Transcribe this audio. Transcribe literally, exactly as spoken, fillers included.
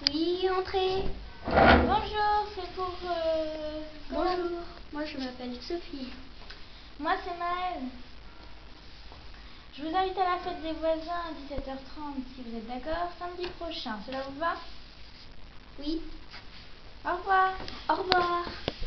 Oui, entrez. Bonjour, c'est pour... Euh, Bonjour, moi je m'appelle Sophie. Moi c'est Maëlle. Je vous invite à la fête des voisins à dix-sept heures trente, si vous êtes d'accord, samedi prochain. Cela vous va? Oui. Au revoir. Au revoir.